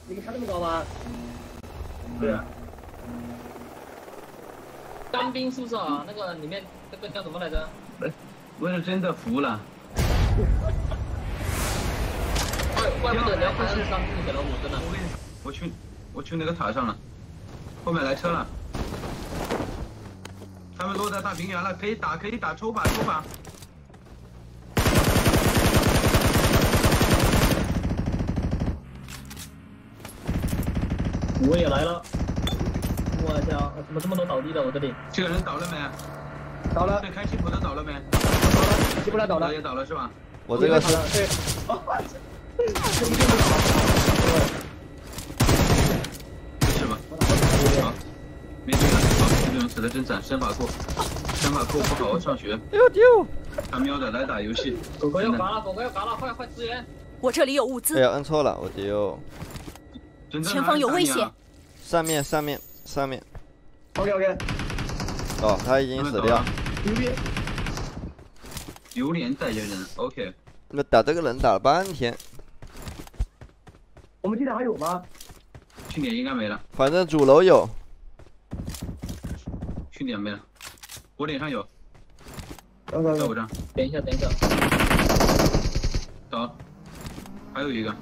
你看那么高吗？ 对啊。 干冰宿舍啊，那个里面那个叫什么来着？ 我是真的服了。 怪不得你要看上你给了5真的。 我去那个塔上了，后面来车了。他们落在大平原了，可以打，抽吧。 我也来了，我操，怎么这么多倒地的？我这里。 这个人倒了没？ 倒了。 对，开西普的倒了没？ 倒了，西普的倒了。 也倒了是吧？ 我这个是。 对。 是吧？好，没对了，好，这种死的真惨，身法库不好好上学。 丢！ 他喵的来打游戏。 狗狗要嘎了，快支援！ 我这里有物资。 哎呀，摁错了，我丢！ 前方有危险！ 上面。 OK。 哦，他已经死掉。 牛逼！ 榴莲带着人 ，OK。 那打这个人打了半天。 我们今天还有吗？ 去年应该没了。 反正主楼有。 去年没了。我脸上有。 在我这。 等一下。 倒。还有一个。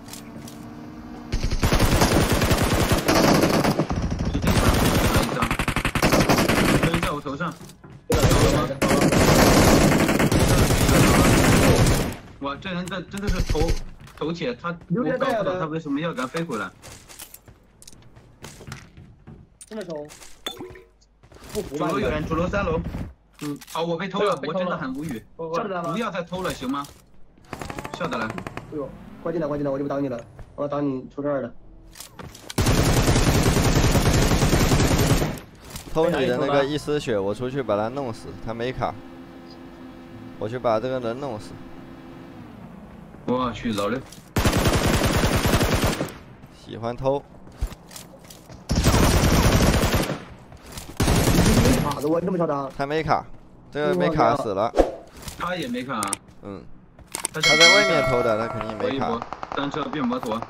在我头上，哇，这人真的是头铁，我搞不懂他为什么要敢飞回来。 真的丑。 主楼有人，主楼3楼。好，我被偷了，我真的很无语。不要再偷了，行吗？下得来。 哎呦，快进来，我就不挡你了，我挡你出事儿了。 偷你的那个一丝血，我出去把他弄死，他没卡，我去把这个人弄死。 我去，老六， 喜欢偷。 卡的我这么嚣张？ 他没卡，这个没卡死了。 他也没卡啊。 嗯，他在外面偷的，他肯定没卡。 单车变摩托。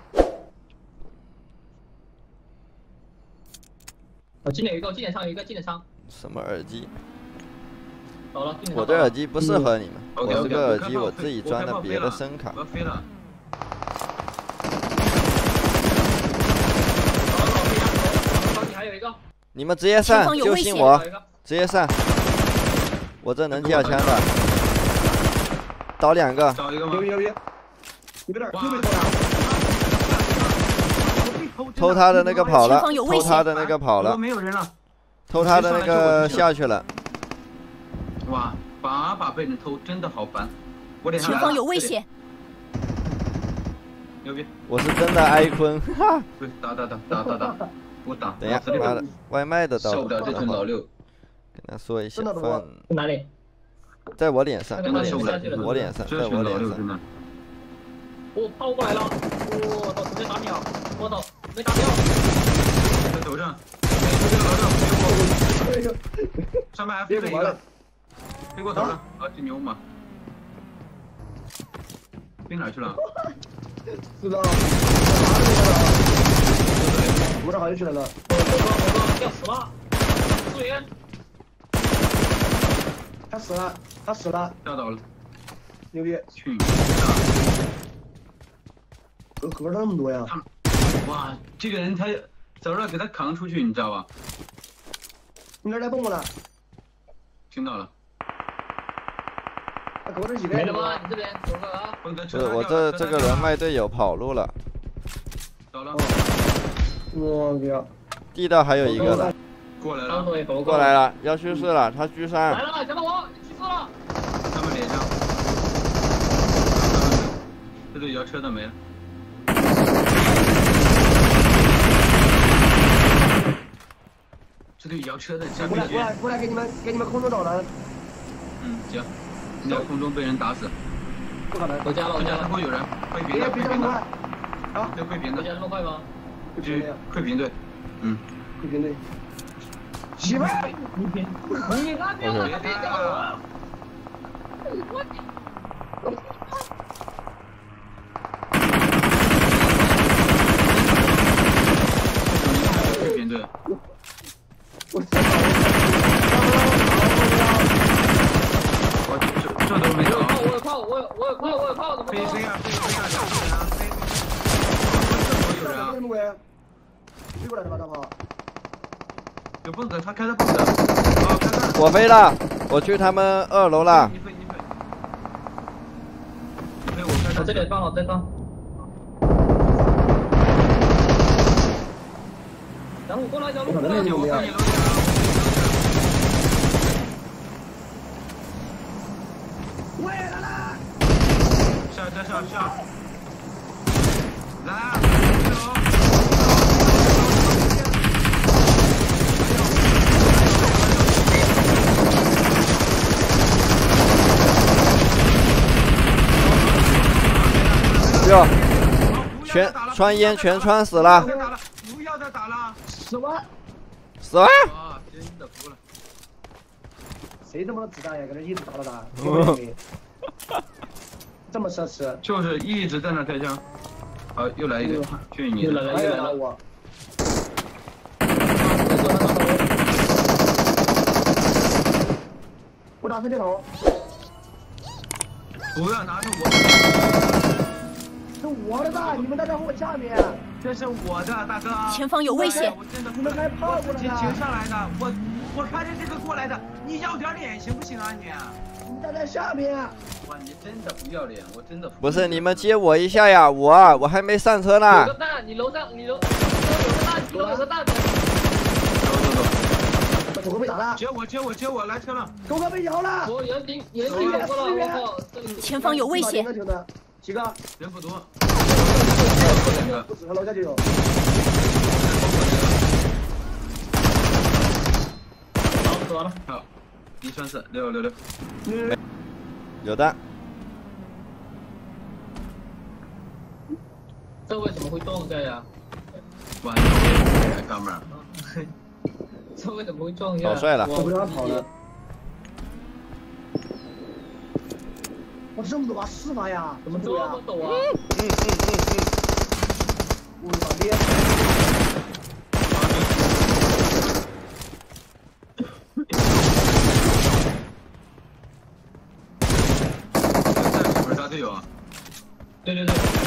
今年有一个，今年上有一个，今年上。 什么耳机？ 倒了。 我这耳机不适合你们，我这个耳机我自己装的别的声卡。 我飞了。 还有一个。 你们直接上，就信我，直接上。我这能跳枪的。倒2个。 倒一个吗？ 牛逼！你别偷了。 偷他的那个跑了，偷他的那个跑了， 没有人了， 偷他的那个下去了。 哇，把被人偷，真的好烦。我脸上前方有危险。 牛逼！ 我是真的哀坤，哈。 对，打，我打。 等一下，妈的，外卖的到了。 受不了这群老六。 跟他说一下，饭。 哪里？ 在我脸上， 真的受不了。 我脸上，在我脸上。 我跑过来了，我操，直接打秒，我操，没打掉。 在头上，上面还飞了一个，飞过头了，啊，这牛马，飞哪去了？ 知道。我这好像起来了。 我要死了，支援。 他死了。 吓到了。 牛逼！ 去。 盒那么多呀！ 哇，这个人他早上给他扛出去，你知道吧？ 你那来蹦我了？ 听到了。 狗这几个？ 没了吗？你这边走个啊？ 不是，我这个人卖队友跑路了。 走了。 我靠！ 地道还有一个呢。 过来了。 过来了，要去世了，他狙3。 来了，讲到我，去世了。 他们脸上。这队摇车的没了。这队摇车的下面。 过来，给你们空中找人。 行。你在空中被人打死。 不可能。 回家了， 会有人。会平的。 啊， 对，会平的。 回家那么快吗？ 会平队。 会平队。媳妇儿， 你那边我别叫我。 我有炮，怎么飞谁呀？飞谁呀？有人啊！ 什么鬼？飞过来的吧，大炮？ 有蹦子，他开的蹦子。啊，开的。 我飞了，我去他们2楼了。 你飞。我开的。 我这里放好，再放。小虎过来，小虎过来， 我看你楼下。 我也来了。 下。来啊！ 哟，穿烟全穿死了。 不要再打了。 死完。 啊，真的服了。 谁这么多子弹呀？搁这一直打了。这么奢侈。 就是一直在那开枪。好，又来一个，去你的。 又来了我。我打飞电筒。 不要拿着我的。 是我的大，你们在这我下面。 这是我的，大哥。 前方有危险！ 你们还炮过来的？请上来的，我看着这个过来的，你要点脸行不行啊你？ 你站在下面。 哇，你真的不要脸，我真的。 不是你们接我一下呀，我还没上车呢。 有个蛋，你楼上有个蛋，有个蛋。 走。 我狗哥被打了。 接我，来车了。 狗哥被摇了。 我人顶过了，我靠！ 前方有危险！ 几个？ 人不多。 不止，楼下就有。 好，死完了。 好，134 666。 有的。 这为什么会撞一下呀？ 完了，哥们儿。 这为什么会撞一下？ 好帅了。 我不让他跑了。我这么多把4发呀，怎么走呀？ 这么陡啊！ 我旁边。 不是他队友啊？ 对。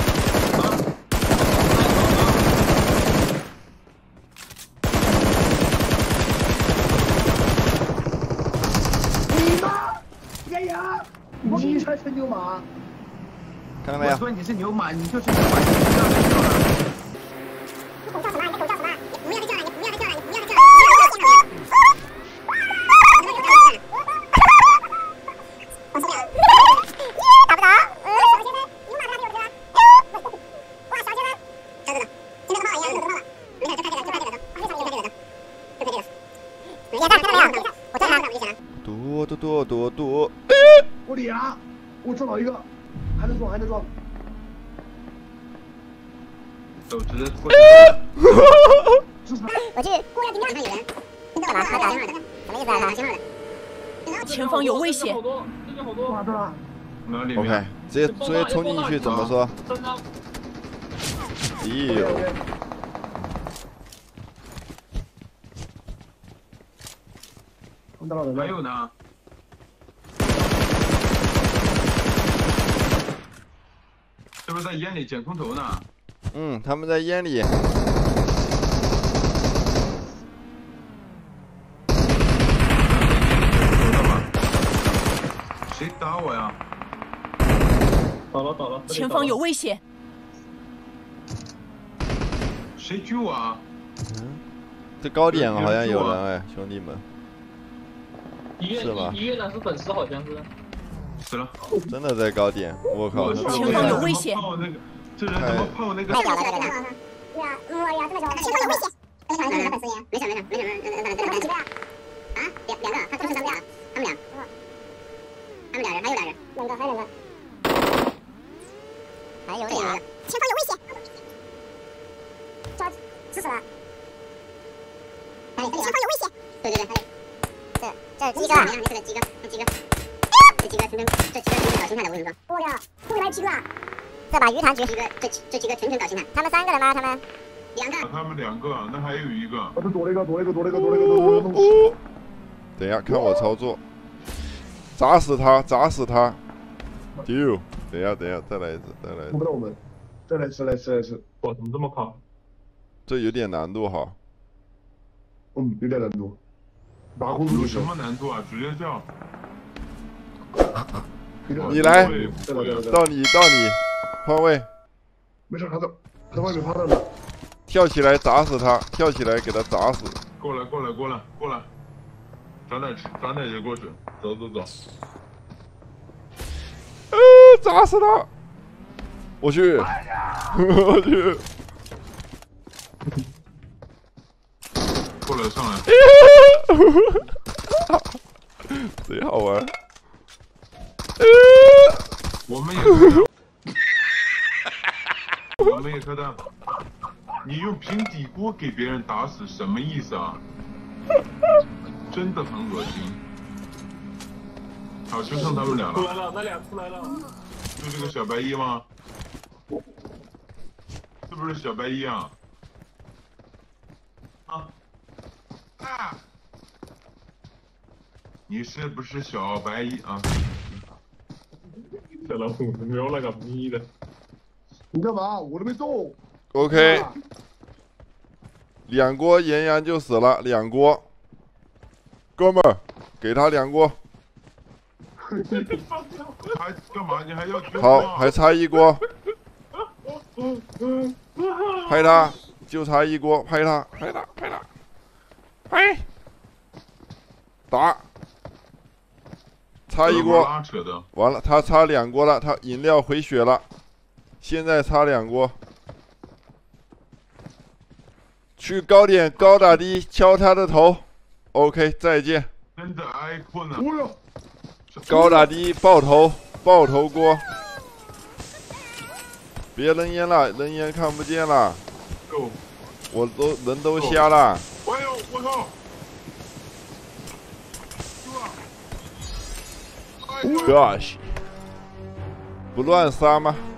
你妈！爷爷！你才是牛马！ 看到没有？ 我说你是牛马，你就是牛马，你不要再叫了。 你狗叫什么？你狗叫什么？你不要再叫了！你不要再叫了！你不要再叫了！我受不了！打不着！小先生，牛马不拉丢我哇，小先生，小子，今天个炮一样，又得炮了。没事，就拍这个，就拍这个，就拍这个。也看到没有？我抓他，我就行了。 躲。 我俩，我撞到一个，还能撞。 手指过去。 我去，过要顶上有人。干嘛？他打什么意思啊？他信号的。 前方有危险！ 这边好多。 挂了。 哪里 OK，直接冲进去怎么说？咦。 还有呢。是不是在烟里捡空投呢？ 他们在烟里。 谁打我呀？ 倒了。 前方有危险！ 谁狙我啊？ 这高点好像有人哎，兄弟们。是吗？ 医院的是粉丝，好像是。 死了。 真的在高点，我靠！ 前方有危险！ 这人怎么泡那个？ 太屌了！对啊，我呀这么久，前方有危险！没事，没几个啊？啊，两个，他同时咱们俩，他们俩人，还有俩人，两个，还有俩，前方有危险！抓，死了！前方有危险！对，这是鸡哥，这个鸡哥，这鸡哥纯搞心态的，我跟你说。我呀，后面来几个啊？这把鱼塘局，这几个纯搞心态。他们3个人吗？他们2个。 他们2个，那还有一个。 我这躲了一个。 等一下，看我操作，砸死他！ 丢，等一下，再来一次， 不到我们，再来一次。 哇，怎么这么卡？ 这有点难度哈。 嗯，有点难度。打呼噜有什么难度啊？直接叫。 你来，到你，换位。 没事，他在外面趴着呢。 跳起来砸死他，跳起来给他砸死。 过来，长点就过去，走。 砸死他！我去，我去。 过来上来。 贼好玩。 我们也开弹。你用平底锅给别人打死，什么意思啊？真的很恶心。好，就剩他们俩了。 出来了，那俩出来了。 就这个小白衣吗？是不是小白衣啊？啊！你是不是小白衣啊？ 小老虎瞄了个逼的。 你干嘛？我都没中。 OK， 2锅岩羊就死了，2锅。哥们儿，给他2锅。 还干嘛？你还要好，还差1锅。拍他，就差1锅，拍他，拍，打，差1锅，完了，他差2锅了，他饮料回血了，现在差2锅。去高点，高打低，敲他的头。OK， 再见。 真的挨困了。 高打低，爆头锅。别扔烟了，扔烟看不见了。我人都瞎了。 哎呦，我操 ！Gosh， 不乱杀吗？